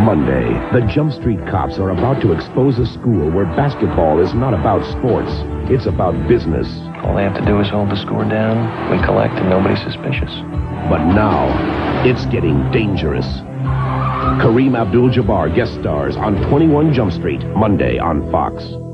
Monday, the Jump Street cops are about to expose a school where basketball is not about sports. It's about business. All they have to do is hold the score down, we collect, and nobody's suspicious. But now, it's getting dangerous. Kareem Abdul-Jabbar guest stars on 21 Jump Street, Monday on Fox.